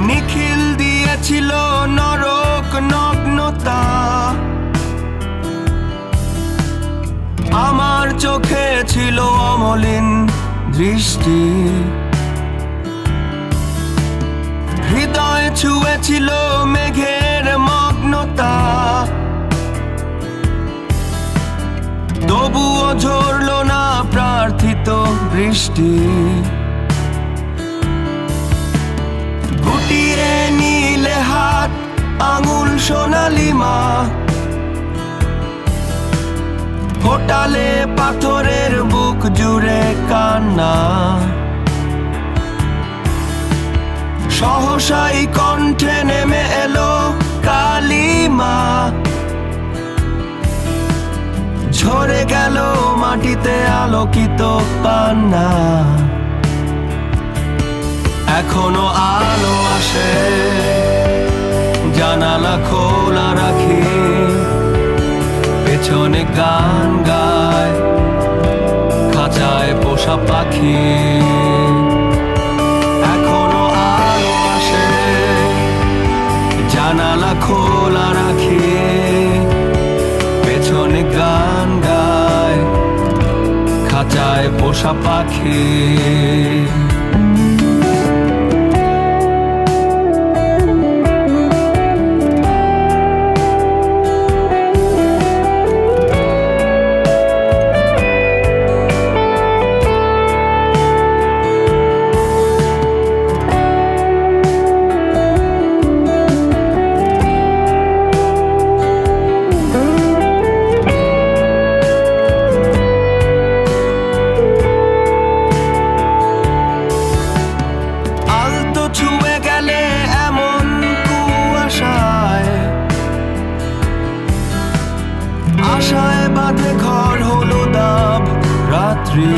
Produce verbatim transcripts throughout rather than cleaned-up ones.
নিখিল দিয়েছিল নরক নগ্নতা, আমার চোখে ছিল অমলিন দৃষ্টি। হৃদয় ছুঁয়েছিল মেঘের মগ্নতা, তবুও ঝরল না প্রার্থিত বৃষ্টি। গুটিয়ে নিলে হাত আঙুল সোনালি মা, ফোটালে পাথরের বুক জুড়ে কান্না। সহসাই কণ্ঠে নেমে এলো কালিমা, ঝরে গেল মাটিতে আলোকিত কান্না। এখনো আলো আসে, জানালা খোলা রাখি, পেছনে গান গায় খাঁচায় পোষা পাখি। এখনো আলো আসে, জানালা খোলা রাখি, পেছনে গান গায় খাঁচায় পোষা পাখি। ছুঁয়ে গেলে এমন কুয়াশায়, আশায় বাঁধে ঘর হলো দাব রাত্রি।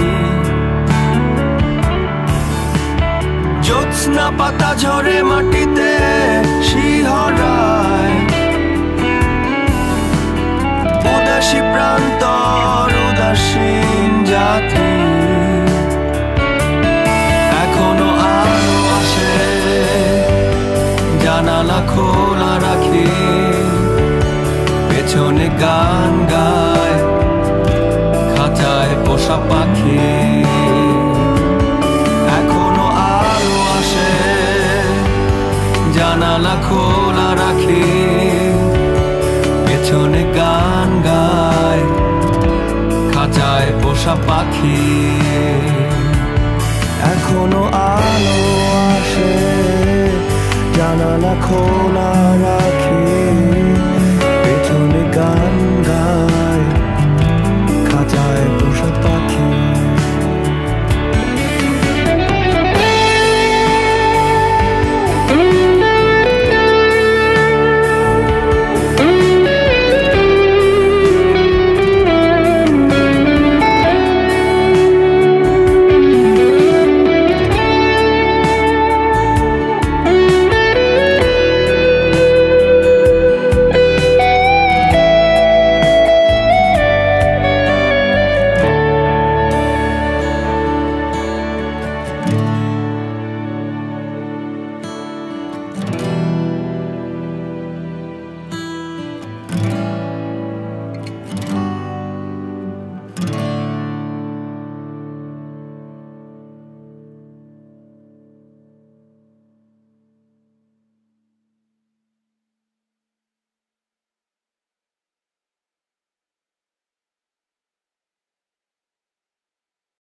জ্যোৎস্না পাতা ঝরে মাটিতে শিহরায়, উদাসী প্রান্তর উদাসীন জাতি। এখনো আলো আসে, জানালা খোলা রাখি, পেছনে গান গায় খাঁচায় পোষা পাখি। এখনো আলো আসে, জানালা খোলা রাখি, পেছনে গান গায় খাঁচায় পোষা পাখি। এখনো আলো আসে, জানালা খোলা